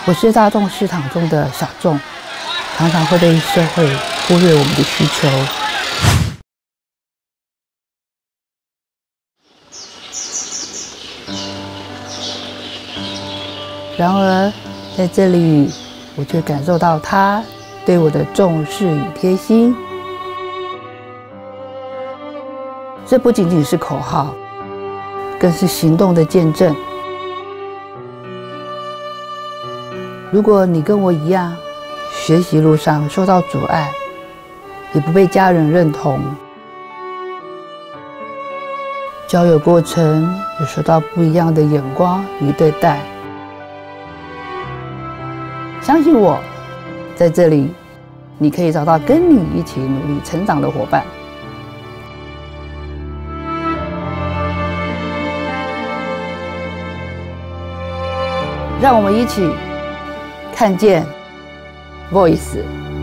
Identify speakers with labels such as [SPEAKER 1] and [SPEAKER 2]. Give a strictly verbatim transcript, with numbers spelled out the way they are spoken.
[SPEAKER 1] 我是大众市场中的小众，常常会被社会忽略我们的需求。然而，在这里，我却感受到他对我的重视与贴心。这不仅仅是口号，更是行动的见证。如果你跟我一样，学习路上受到阻碍，也不被家人认同，交友过程也受到不一样的眼光与对待，相信我，在这里，你可以找到跟你一起努力成长的伙伴。让我们一起看见 Voice。